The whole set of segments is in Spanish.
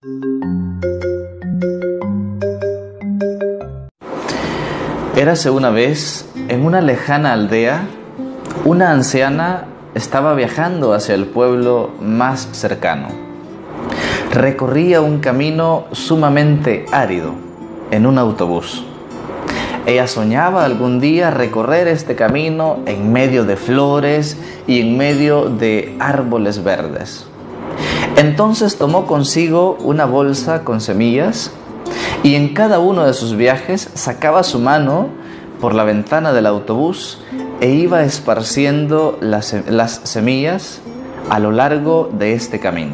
Érase una vez, en una lejana aldea, una anciana estaba viajando hacia el pueblo más cercano. Recorría un camino sumamente árido en un autobús. Ella soñaba algún día recorrer este camino en medio de flores y en medio de árboles verdes. Entonces tomó consigo una bolsa con semillas y en cada uno de sus viajes sacaba su mano por la ventana del autobús e iba esparciendo las semillas a lo largo de este camino.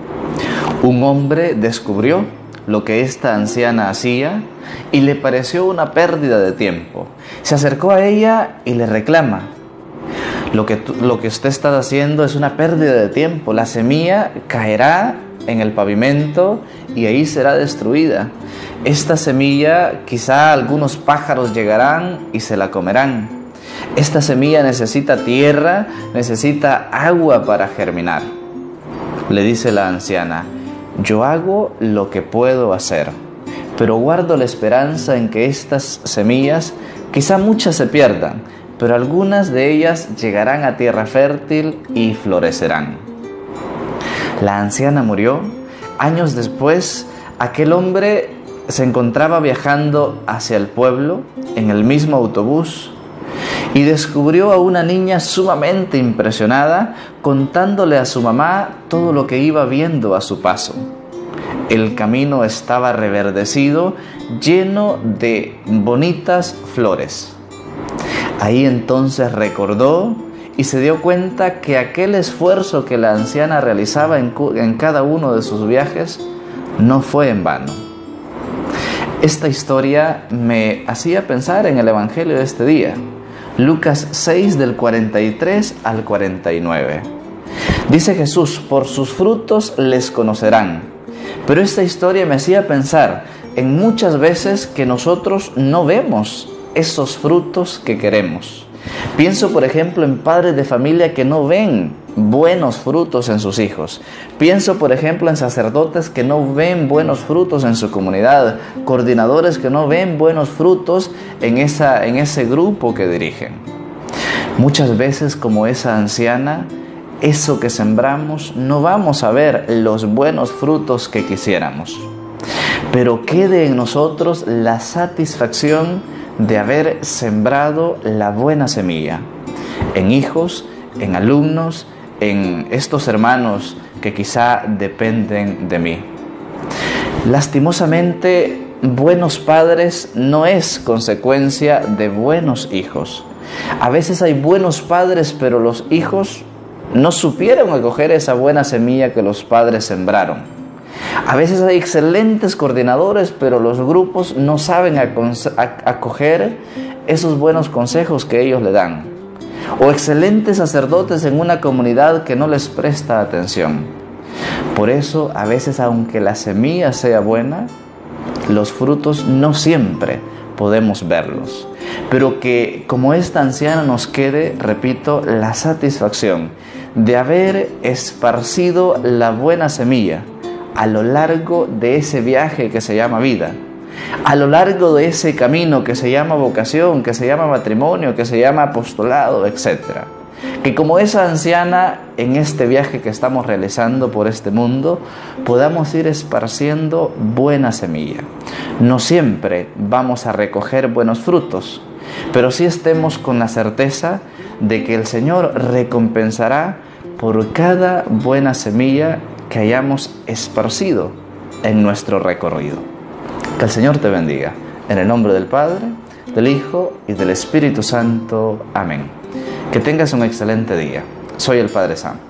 Un hombre descubrió lo que esta anciana hacía y le pareció una pérdida de tiempo. Se acercó a ella y le reclama: lo que usted está haciendo es una pérdida de tiempo. La semilla caerá en el pavimento y ahí será destruida. Esta semilla, quizá algunos pájaros llegarán y se la comerán. Esta semilla necesita tierra, necesita agua para germinar. Le dice la anciana: yo hago lo que puedo hacer, pero guardo la esperanza en que estas semillas, quizá muchas se pierdan, pero algunas de ellas llegarán a tierra fértil y florecerán. La anciana murió. Años después, aquel hombre se encontraba viajando hacia el pueblo en el mismo autobús y descubrió a una niña sumamente impresionada contándole a su mamá todo lo que iba viendo a su paso. El camino estaba reverdecido, lleno de bonitas flores. Ahí entonces recordó y se dio cuenta que aquel esfuerzo que la anciana realizaba en cada uno de sus viajes no fue en vano. Esta historia me hacía pensar en el Evangelio de este día, Lucas 6 del 43 al 49. Dice Jesús: por sus frutos les conocerán. Pero esta historia me hacía pensar en muchas veces que nosotros no vemos esos frutos que queremos. Pienso, por ejemplo, en padres de familia que no ven buenos frutos en sus hijos. Pienso, por ejemplo, en sacerdotes que no ven buenos frutos en su comunidad, coordinadores que no ven buenos frutos en ese grupo que dirigen. Muchas veces, como esa anciana, eso que sembramos no vamos a ver los buenos frutos que quisiéramos. Pero quede en nosotros la satisfacción de haber sembrado la buena semilla en hijos, en alumnos, en estos hermanos que quizá dependen de mí. Lastimosamente, buenos padres no es consecuencia de buenos hijos. A veces hay buenos padres, pero los hijos no supieron acoger esa buena semilla que los padres sembraron. A veces hay excelentes coordinadores, pero los grupos no saben acoger esos buenos consejos que ellos le dan. O excelentes sacerdotes en una comunidad que no les presta atención. Por eso, a veces, aunque la semilla sea buena, los frutos no siempre podemos verlos. Pero que como esta anciana nos quede, repito, la satisfacción de haber esparcido la buena semilla a lo largo de ese viaje que se llama vida, a lo largo de ese camino que se llama vocación, que se llama matrimonio, que se llama apostolado, etc. Que como esa anciana, en este viaje que estamos realizando por este mundo, podamos ir esparciendo buena semilla. No siempre vamos a recoger buenos frutos, pero sí estemos con la certeza de que el Señor recompensará por cada buena semilla que hayamos esparcido en nuestro recorrido. Que el Señor te bendiga. En el nombre del Padre, del Hijo y del Espíritu Santo. Amén. Que tengas un excelente día. Soy el Padre Sam.